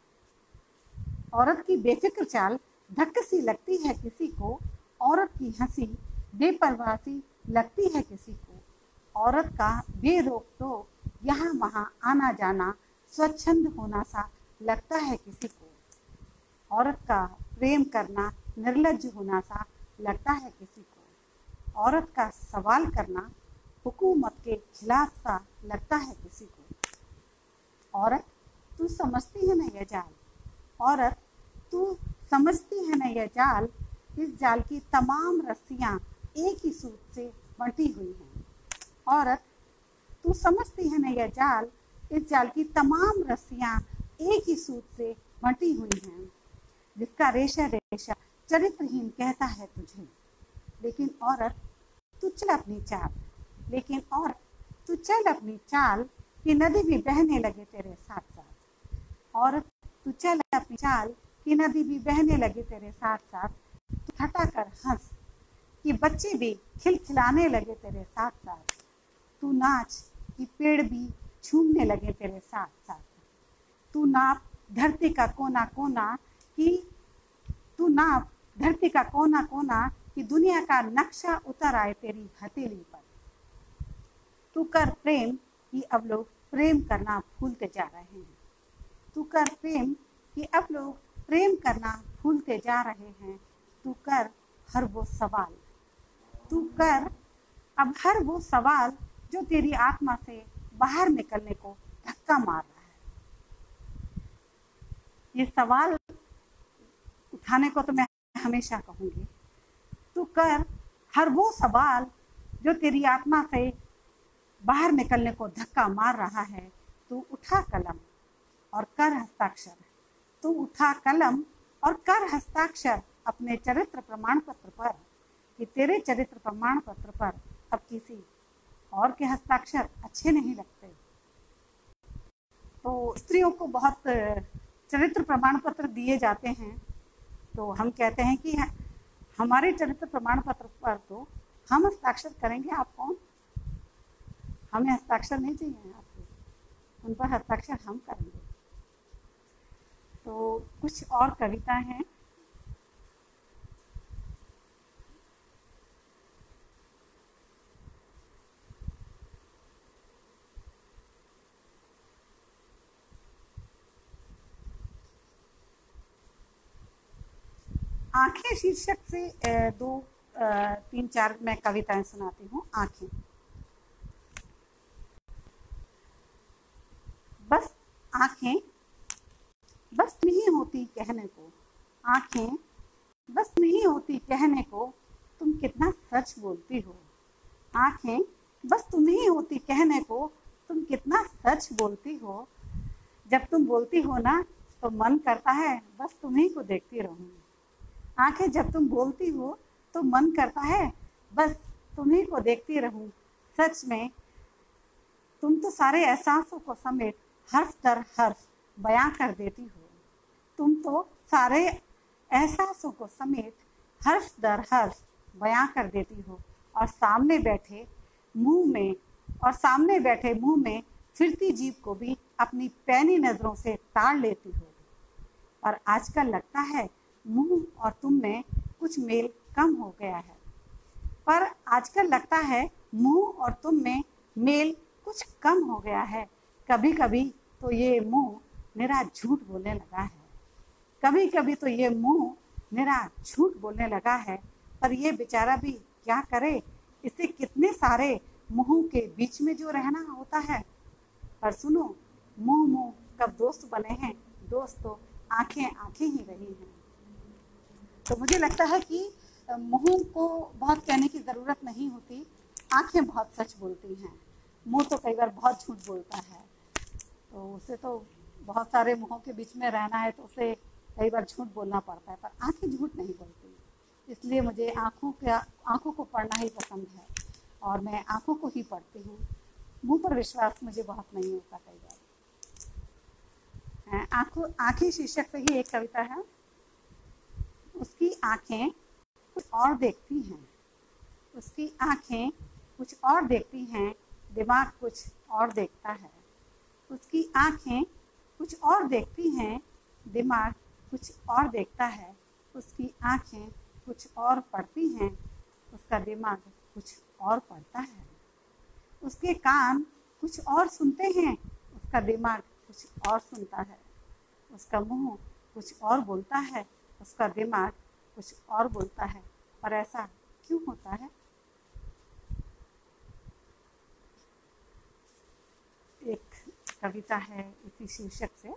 S1: औरत की बेफिक्र चाल धक्क सी लगती है किसी को। औरत की हंसी बेपरवाह सी लगती है किसी को। औरत का बेरोक टोक यहाँ वहाँ आना जाना स्वच्छंद होना सा लगता है किसी को। औरत का प्रेम करना निर्लज्ज होना सा लगता है किसी को। औरत का सवाल करना हुकूमत के खिलाफ सा लगता है किसी को। औरत तू समझती है न यह जाल, औरत तू समझती है न यह जाल, इस जाल की तमाम रस्सियां एक ही सूत से बंटी हुई हैं। औरत तू समझती है न यह जाल, इस जाल की तमाम रस्सियां एक ही सूत से बंटी हुई हैं। जिसका रेशा रेशा चरित्रहीन कहता है तुझे, लेकिन औरत तू चल अपनी चाल, लेकिन औरत तू चल अपनी चाल कि नदी भी बहने लगे तेरे साथ साथ। औरत तू चल अपनी चाल कि नदी भी बहने लगे तेरे साथ साथ। तू ठटा कर हंस कि बच्चे भी खिलखिलाने लगे तेरे साथ साथ। तू नाच कि पेड़ भी झूमने लगे तेरे साथ साथ। तू नाप धरती का कोना कोना कि तू नाप धरती का कोना कोना कि दुनिया का नक्शा उतर आए तेरी हथेली पर। तू कर प्रेम कि अब लोग प्रेम करना भूलते जा रहे हैं। तू कर प्रेम कि अब लोग प्रेम करना भूलते जा रहे हैं। तू कर हर वो सवाल, तू कर अब हर वो सवाल जो तेरी आत्मा से बाहर निकलने को धक्का मार रहा है। ये सवाल उठाने को तो मैं हमेशा कहूंगी। तू कर हर वो सवाल जो तेरी आत्मा से बाहर निकलने को धक्का मार रहा है। तू उठा कलम और कर हस्ताक्षर, तू उठा कलम और कर हस्ताक्षर अपने चरित्र प्रमाण पत्र पर, कि तेरे चरित्र प्रमाण पत्र पर अब किसी और के हस्ताक्षर अच्छे नहीं लगते। तो स्त्रियों को बहुत चरित्र प्रमाण पत्र दिए जाते हैं, तो हम कहते हैं कि हमारे चरित्र प्रमाण पत्र पर तो हम हस्ताक्षर करेंगे, आप कौन? हमें हस्ताक्षर नहीं चाहिए आपके, उन पर हस्ताक्षर हम करेंगे। तो कुछ और कविता हैं। आंखें शीर्षक से दो तीन चार मैं कविताएं सुनाती हूँ। आंखें। बस आंखें बस नहीं होती कहने को, आंखें बस नहीं होती कहने को, तुम कितना सच बोलती हो। आंखें बस तुम ही होती कहने को, तुम कितना सच बोलती हो। जब तुम बोलती हो ना तो मन करता है बस तुम्ही को देखती रहूं। आंखें जब तुम बोलती हो तो मन करता है बस तुम्ही को देखती रहूं। सच में तुम तो सारे एहसासों को समेट हर्फ दर हर्फ बयां कर देती हो। तुम तो सारे एहसासों को समेट हर्फ दर हर्फ बयां कर देती हो, और सामने बैठे मुंह में फिरती जीभ को भी अपनी पैनी नजरों से ताड़ लेती हो। और आजकल लगता है मुंह और तुम में कुछ मेल कम हो गया है, पर आजकल लगता है मुंह और तुम में मेल कुछ कम हो गया है। कभी कभी तो ये मुंह मेरा झूठ बोलने लगा है, कभी कभी तो ये मुंह मेरा झूठ बोलने लगा है। पर ये बेचारा भी क्या करे, इसे कितने सारे मुंह के बीच में जो रहना होता है। पर सुनो, मुंह कब दोस्त बने हैं, दोस्त तो आंखें आंखें ही रही हैं। तो मुझे लगता है कि मुंह को बहुत कहने की ज़रूरत नहीं होती, आंखें बहुत सच बोलती हैं, मुंह तो कई बार बहुत झूठ बोलता है। तो उसे तो बहुत सारे मुंहों के बीच में रहना है तो उसे कई बार झूठ बोलना पड़ता है, पर आंखें झूठ नहीं बोलती। इसलिए मुझे आंखों को पढ़ना ही पसंद है और मैं आंखों को ही पढ़ती हूँ। मुंह पर विश्वास मुझे बहुत नहीं होता कई बार। आंखें शीर्षक से ही एक कविता है। उसकी आंखें कुछ और देखती हैं, उसकी आंखें कुछ और देखती हैं, दिमाग कुछ और देखता है। उसकी आंखें कुछ और देखती हैं, दिमाग कुछ और देखता है। उसकी आंखें कुछ और पढ़ती हैं, उसका दिमाग कुछ और पढ़ता है। उसके कान कुछ और सुनते हैं, उसका दिमाग कुछ और सुनता है। उसका मुंह कुछ और बोलता है, उसका दिमाग कुछ और बोलता है। और ऐसा क्यों होता है? एक कविता है इसी शीर्षक से।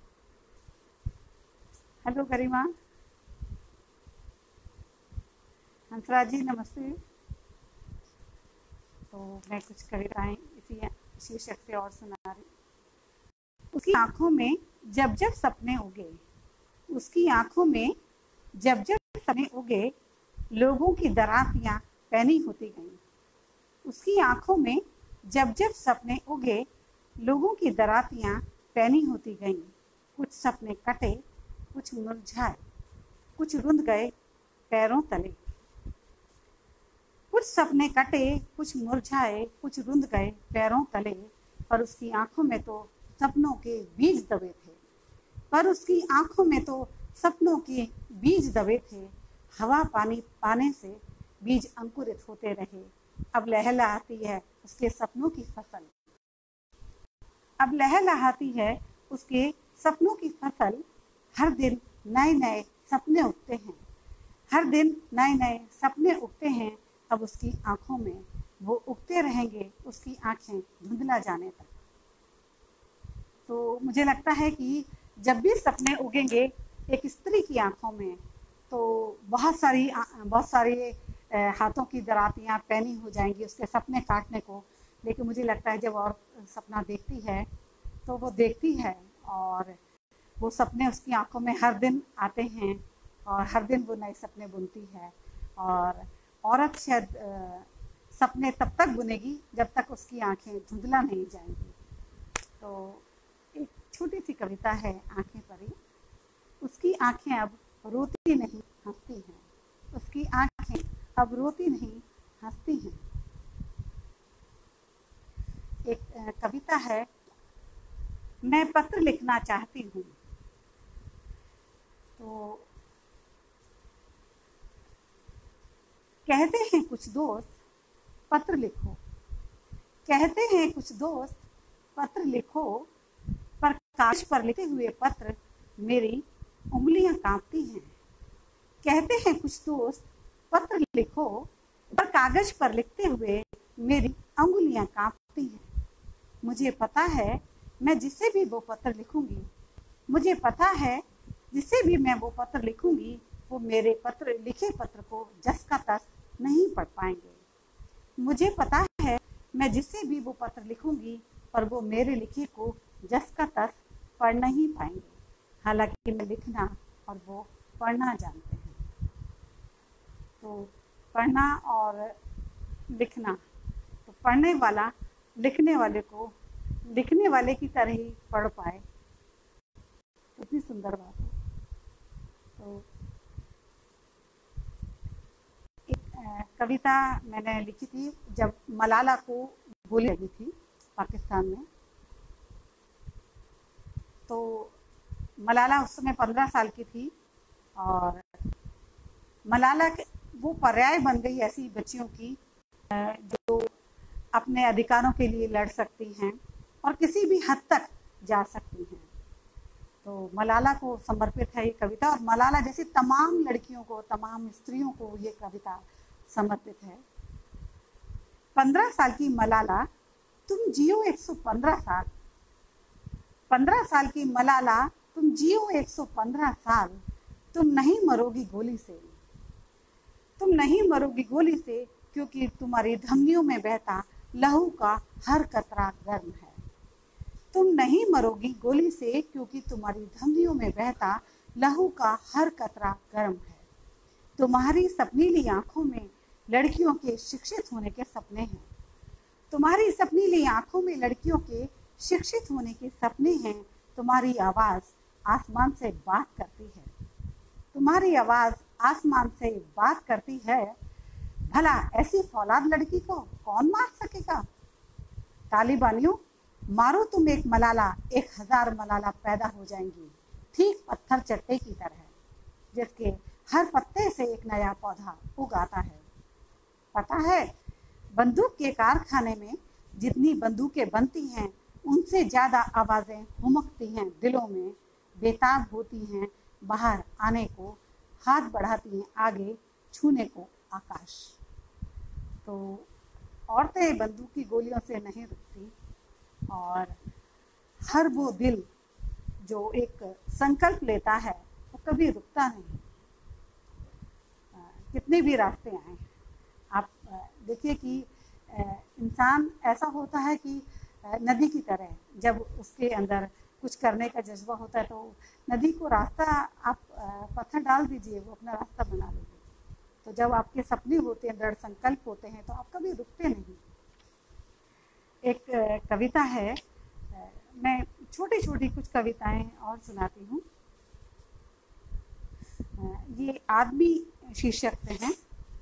S1: हेलो गरिमा। हंसराज जी नमस्ते। तो मैं कुछ कविताएं इसी शीर्षक से और सुना रही। उसकी आंखों में जब जब सपने उगे, उसकी आंखों में जब जब सपने उगे, लोगों की दरातियां पैनी होती गईं। उसकी आंखों में जब जब सपने उगे, लोगों की दरातियां पैनी होती गईं। कुछ सपने कटे, कुछ मुरझाए, कुछ रुंध गए पैरों तले। कुछ सपने कटे, कुछ मुरझाए, कुछ रुंध गए पैरों तले। पर उसकी आंखों में तो सपनों के बीज दबे थे, पर उसकी आंखों में तो सपनों के बीज दबे थे। हवा पानी पाने से बीज अंकुरित होते रहे। अब लहलहाती है उसके सपनों की फसल, अब लहलहाती है उसके सपनों की फसल। हर दिन नए नए सपने उगते हैं, हर दिन नए नए सपने उगते हैं। अब उसकी आंखों में वो उगते रहेंगे, उसकी आंखें धुंधला जाने तक। तो मुझे लगता है कि जब भी सपने उगेंगे एक स्त्री की आंखों में, तो बहुत सारी हाथों की दरातियां पैनी हो जाएंगी उसके सपने काटने को। लेकिन मुझे लगता है जब और सपना देखती है तो वो देखती है, और वो सपने उसकी आंखों में हर दिन आते हैं और हर दिन वो नए सपने बुनती है। और औरत शायद सपने तब तक बुनेगी जब तक उसकी आंखें धुंधला नहीं जाएंगी। तो एक छोटी सी कविता है आंखें परी। उसकी आंखें अब रोती नहीं हंसती हैं, उसकी आंखें अब रोती नहीं हंसती हैं। एक कविता है, मैं पत्र लिखना चाहती हूँ। तो कहते हैं कुछ दोस्त पत्र लिखो, कहते हैं कुछ दोस्त पत्र लिखो, पर कागज पर लिखे हुए पत्र मेरी उंगलियां कांपती हैं। कहते हैं कुछ दोस्त पत्र लिखो, पर कागज पर लिखते हुए मेरी उंगलियां कांपती हैं। मुझे पता है मैं जिसे भी वो पत्र लिखूंगी, मुझे पता है जिसे भी मैं वो पत्र लिखूंगी, वो मेरे लिखे पत्र को जस का तस नहीं पढ़ पाएंगे। मुझे पता है मैं जिसे भी वो पत्र लिखूंगी, पर वो मेरे लिखे को जस का तस पढ़ नहीं पाएंगे। हालांकि मैं लिखना और वो पढ़ना जानते हैं। तो पढ़ना और लिखना, तो पढ़ने वाला लिखने वाले को लिखने वाले की तरह ही पढ़ पाए, कितनी सुंदर बात है। तो एक कविता मैंने लिखी थी जब मलाला को गोली लगी थी पाकिस्तान में। तो मलाला उस समय 15 साल की थी और मलाला वो पर्याय बन गई ऐसी बच्चियों की जो अपने अधिकारों के लिए लड़ सकती हैं और किसी भी हद तक जा सकती हैं। तो मलाला को समर्पित है ये कविता, और मलाला जैसी तमाम लड़कियों को, तमाम स्त्रियों को ये कविता समर्पित है। 15 साल की मलाला तुम जियो 115 साल, 15 साल की मलाला तुम जियो 115 साल। तुम नहीं मरोगी गोली से, तुम नहीं मरोगी गोली से, क्योंकि तुम्हारी धमनियों में बहता लहू का हर कतरा गर्म है। तुम नहीं मरोगी गोली से, क्योंकि तुम्हारी धमनियों में बहता लहू का हर कतरा गर्म है। तुम्हारी सपनीली आंखों में लड़कियों के शिक्षित होने के सपने हैं। तुम्हारी सपनीली आंखों में लड़कियों के शिक्षित होने के सपने हैं। तुम्हारी आवाज आसमान से बात करती है। तुम्हारी आवाज आसमान से बात करती है। भला ऐसी फौलाद लड़की को कौन मार सकेगा? तालिबानियों, मारो तुम एक मलाला, 1000 मलाला पैदा हो जाएंगी, ठीक पत्थर चट्टे की तरह, जिसके हर पत्ते से एक नया पौधा उगाता है। पता है, बंदूक के कारखाने में जितनी बंदूकें बनती हैं, उनसे ज्यादा आवाजें हुमकती हैं दिलों में, बेताब होती हैं बाहर आने को, हाथ बढ़ाती हैं आगे छूने को आकाश। तो औरतें बंदूक की गोलियों से नहीं रुकती, और हर वो दिल जो एक संकल्प लेता है वो कभी रुकता नहीं। कितने भी रास्ते आए, आप देखिए कि इंसान ऐसा होता है कि नदी की तरह, जब उसके अंदर कुछ करने का जज्बा होता है तो नदी को रास्ता आप पत्थर डाल दीजिए, वो अपना रास्ता बना लेगी। तो जब आपके सपने होते हैं, दृढ़ संकल्प होते हैं, तो आप कभी रुकते नहीं। एक कविता है, मैं छोटी छोटी कुछ कविताएं और सुनाती हूँ। ये आदमी शीर्षक से हैं।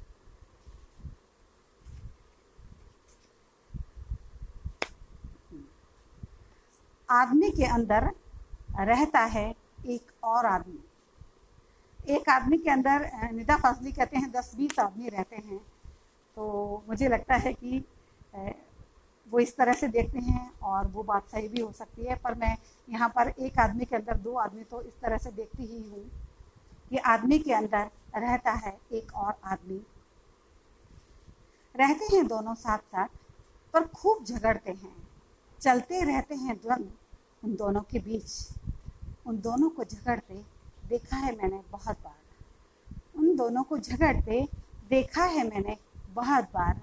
S1: आदमी के अंदर रहता है एक और आदमी। एक आदमी के अंदर, निदा फजली कहते हैं, 10-20 आदमी रहते हैं। तो मुझे लगता है कि वो इस तरह से देखते हैं, और वो बात सही भी हो सकती है, पर मैं यहाँ पर एक आदमी के अंदर 2 आदमी तो इस तरह से देखती ही हूँ कि आदमी के अंदर रहता है एक और आदमी। रहते हैं दोनों साथ साथ, पर खूब झगड़ते हैं। चलते रहते हैं द्वंद्व उन दोनों के बीच। उन दोनों को झगड़ते देखा है मैंने बहुत बार। उन दोनों को झगड़ते देखा है मैंने बहुत बार।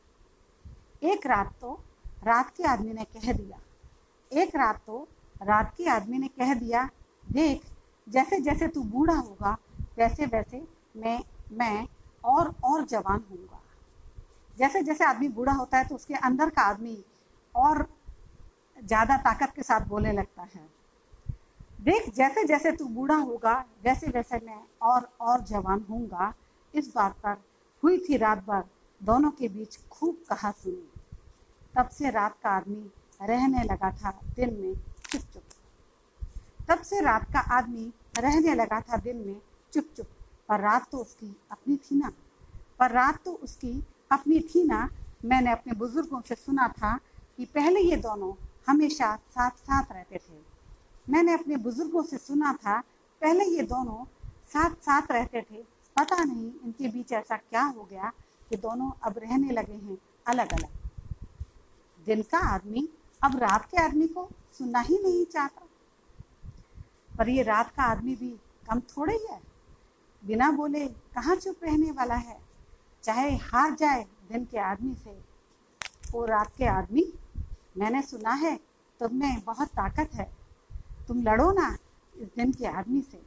S1: एक रात तो रात के आदमी ने कह दिया, एक रात तो रात के आदमी ने कह दिया, देख जैसे जैसे तू बूढ़ा होगा वैसे वैसे मैं और जवान होऊंगा। जैसे जैसे आदमी बूढ़ा होता है तो उसके अंदर का आदमी और ज्यादा ताकत के साथ बोलने लगता है। देख जैसे जैसे तू बूढ़ा होगा वैसे वैसे मैं और जवान होऊंगा। इस बात पर हुई थी रात भर दोनों के बीच खूब कहा सुनी। तब से रात का आदमी रहने लगा था दिन में चुप चुप। तब से रात का आदमी रहने लगा था दिन में चुप चुप। पर रात तो उसकी अपनी थी ना, पर रात तो उसकी अपनी थी ना। मैंने अपने बुजुर्गों से सुना था कि पहले ये दोनों हमेशा साथ साथ रहते थे। मैंने अपने बुजुर्गों से सुना था पहले ये दोनों साथ साथ रहते थे। पता नहीं इनके बीच ऐसा क्या हो गया कि दोनों अब रहने लगे हैं अलग अलग। दिन का आदमी अब रात के आदमी को सुनना ही नहीं चाहता। पर ये रात का आदमी भी कम थोड़े ही है, बिना बोले कहाँ चुप रहने वाला है। चाहे हार जाए दिन के आदमी से। वो रात के आदमी, मैंने सुना है तुम में बहुत ताकत है। तुम लड़ो ना इस दिन के आदमी से।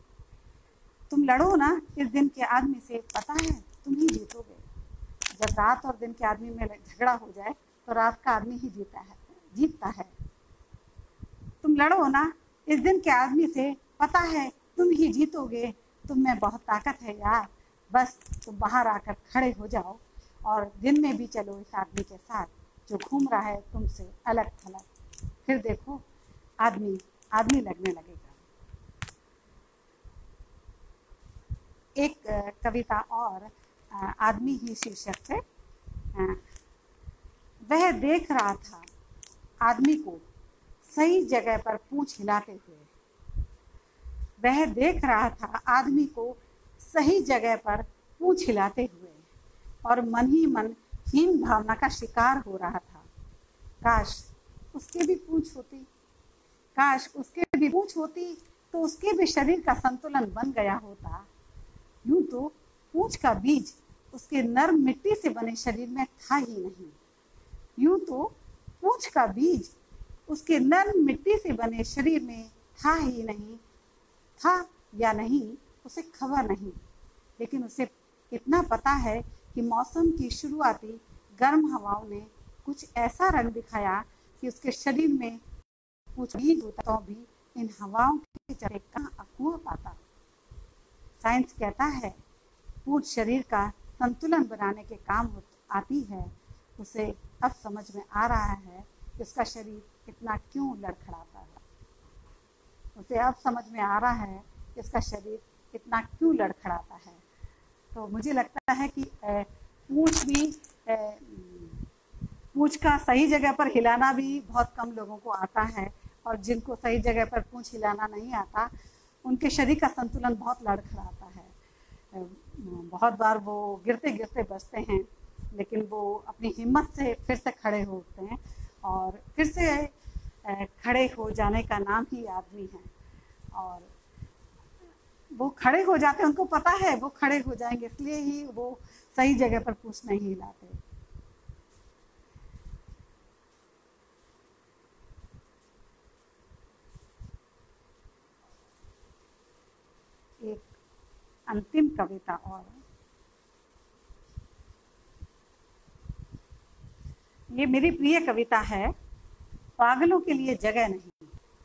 S1: तुम लड़ो ना इस दिन के आदमी से, पता है तुम ही जीतोगे। जब रात और दिन के आदमी में झगड़ा हो जाए तो रात का आदमी ही जीतता है। तुम लड़ो ना इस दिन के आदमी से, पता है तुम ही जीतोगे। तुम में बहुत ताकत है यार, बस तुम बाहर आकर खड़े हो जाओ और दिन में भी चलो इस आदमी के साथ जो घूम रहा है तुमसे अलग थलग। फिर देखो आदमी आदमी लगने लगेगा। एक कविता और आदमी ही शीर्षक से। वह देख रहा था आदमी को सही जगह पर पूंछ हिलाते हुए। वह देख रहा था आदमी को सही जगह पर पूंछ हिलाते हुए, और मन ही मन हीन भावना का शिकार हो रहा था। काश उसके भी पूंछ होती, काश उसके भी पूंछ होती तो उसके भी शरीर का संतुलन बन गया होता। यूं तो पूंछ का बीज उसके नर्म मिट्टी से बने शरीर में था ही नहीं। यूं तो पूंछ का बीज उसके नर्म मिट्टी से बने शरीर में था ही नहीं, था या नहीं उसे खबर नहीं, लेकिन उसे इतना पता है कि मौसम की शुरुआती गर्म हवाओं ने कुछ ऐसा रंग दिखाया कि उसके शरीर में कुछ बीज होता तो भी इन हवाओं के चलते कहाँ अकुआ पाता। साइंस कहता है पूंछ शरीर का संतुलन बनाने के काम आती है। उसे अब समझ में आ रहा है कि उसका शरीर इतना क्यों लड़खड़ाता है। उसे अब समझ में आ रहा है कि उसका शरीर इतना क्यों लड़खड़ाता है। तो मुझे लगता है कि पूंछ भी पूंछ का सही जगह पर हिलाना भी बहुत कम लोगों को आता है, और जिनको सही जगह पर पूंछ हिलाना नहीं आता उनके शरीर का संतुलन बहुत लड़खड़ाता है। बहुत बार वो गिरते गिरते बचते हैं, लेकिन वो अपनी हिम्मत से फिर से खड़े होते हैं, और फिर से खड़े हो जाने का नाम ही आदमी है। और वो खड़े हो जाते हैं, उनको पता है वो खड़े हो जाएंगे, इसलिए ही वो सही जगह पर पूंछ नहीं हिलाते। एक अंतिम कविता और, ये मेरी प्रिय कविता है, पागलों के लिए जगह नहीं।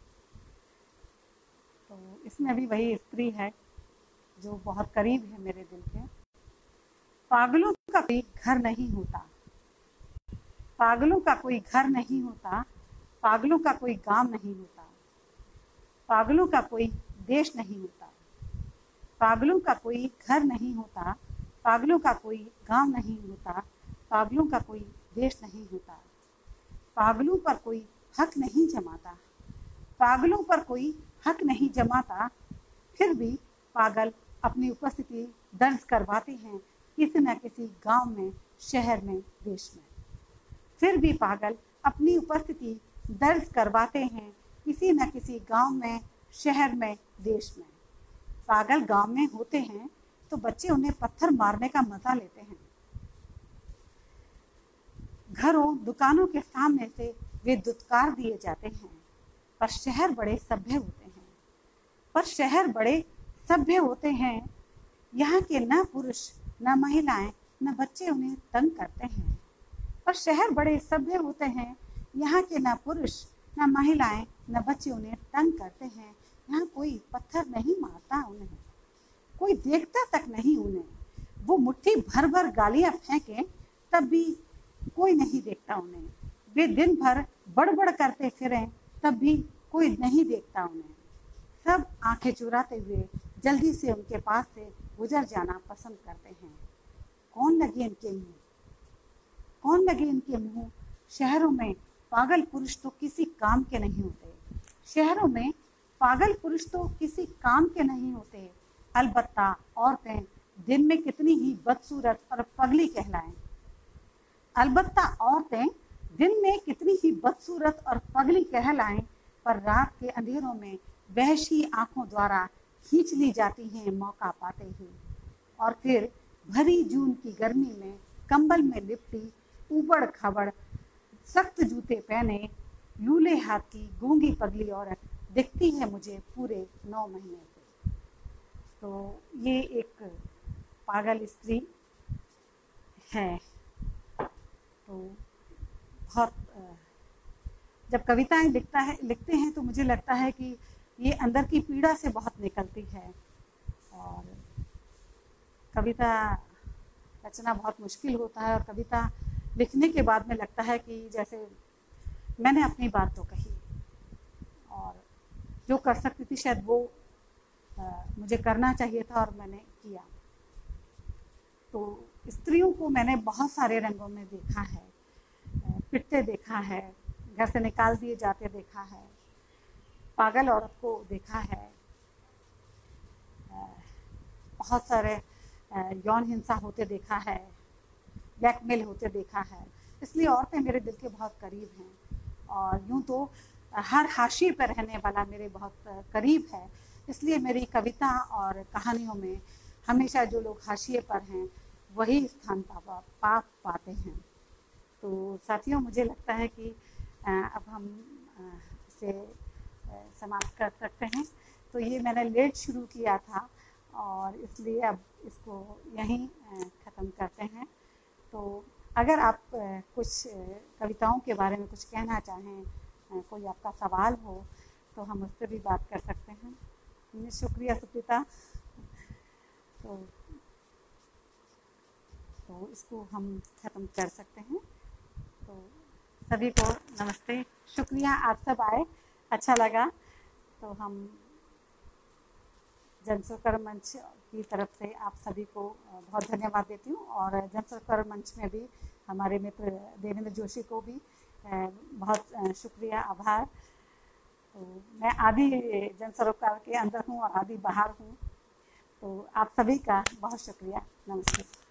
S1: तो इसमें भी वही स्त्री है जो बहुत करीब है मेरे दिल के। पागलों का कोई घर नहीं होता, पागलों का कोई घर नहीं होता, पागलों का कोई गांव नहीं होता, पागलों का कोई देश नहीं होता, पागलों का कोई घर नहीं होता, पागलों का कोई गांव नहीं होता, पागलों का कोई देश नहीं होता, पागलों पर कोई हक नहीं जमाता, पागलों पर कोई हक नहीं जमाता, फिर भी पागल अपनी उपस्थिति दर्ज करवाते हैं किसी न किसी गांव में, शहर में, देश में। फिर भी पागल अपनी उपस्थिति दर्ज करवाते हैं किसी न किसी गांव में, शहर में, देश में। पागल गांव में होते हैं तो बच्चे उन्हें पत्थर मारने का मजा लेते हैं। घरों दुकानों के सामने से वे दुत्कार दिए जाते हैं। पर शहर बड़े सभ्य होते हैं, पर शहर बड़े सभ्य होते हैं। यहाँ के न पुरुष न महिलाएं न बच्चे उन्हें तंग करते हैं। पर शहर बड़े सभ्य होते हैं। यहाँ के न पुरुष न महिलाएं न बच्चे उन्हें तंग करते हैं। यहाँ कोई पत्थर नहीं मारता उन्हें, कोई देखता तक नहीं उन्हें। वो मुट्ठी भर भर गालियां फेंके तब भी कोई नहीं देखता उन्हें। वे दिन भर बड़बड़ करते फिरें तब भी कोई नहीं देखता उन्हें। सब आंखें चुराते हुए जल्दी से उनके पास से गुजर जाना पसंद करते हैं। कौन लगे इनके मुंह, कौन लगे इनके मुंह। शहरों में पागल पुरुष तो किसी काम के नहीं होते। शहरों में पागल पुरुष तो किसी काम के नहीं होते। अलबत्ता औरतें दिन में कितनी ही बदसूरत और पगली कहलाएं, अलबत्ता औरतें दिन में कितनी ही बदसूरत और पगली कहलाएं, पर रात के अंधेरों में वहशी आंखों द्वारा खींच ली जाती हैं मौका पाते ही। और फिर भरी जून की गर्मी में कंबल में लिपटी, ऊबड़ खाबड़ सख्त जूते पहने, लूले हाथ की गूंगी पगली औरत दिखती है मुझे पूरे 9 महीने से। तो ये एक पागल स्त्री है। तो बहुत जब कविताएं लिखते हैं तो मुझे लगता है कि ये अंदर की पीड़ा से बहुत निकलती है। और कविता रचना बहुत मुश्किल होता है, और कविता लिखने के बाद में लगता है कि जैसे मैंने अपनी बात तो कही, और जो कर सकती थी शायद वो मुझे करना चाहिए था और मैंने किया। तो स्त्रियों को मैंने बहुत सारे रंगों में देखा है। पिटते देखा है, घर से निकाल दिए जाते देखा है, पागल औरत को देखा है, बहुत सारे यौन हिंसा होते देखा है, ब्लैकमेल होते देखा है। इसलिए औरतें मेरे दिल के बहुत करीब हैं, और यूं तो हर हाशिए पर रहने वाला मेरे बहुत करीब है। इसलिए मेरी कविता और कहानियों में हमेशा जो लोग हाशिए पर हैं वही स्थान पा पाते हैं। तो साथियों, मुझे लगता है कि अब हम इसे समाप्त कर सकते हैं। तो ये मैंने लेट शुरू किया था और इसलिए अब इसको यहीं ख़त्म करते हैं। तो अगर आप कुछ कविताओं के बारे में कुछ कहना चाहें, कोई आपका सवाल हो, तो हम उस पर भी बात कर सकते हैं। शुक्रिया सुप्रीता। तो इसको हम ख़त्म कर सकते हैं। तो सभी को नमस्ते, शुक्रिया, आप सब आए, अच्छा लगा। तो हम जनसुकर मंच की तरफ से आप सभी को बहुत धन्यवाद देती हूँ, और जनसुकर मंच में भी हमारे मित्र देवेंद्र जोशी को भी बहुत शुक्रिया, आभार। तो मैं आधी जनसरोकार के अंदर हूँ और आधी बाहर हूँ। तो आप सभी का बहुत शुक्रिया, नमस्ते।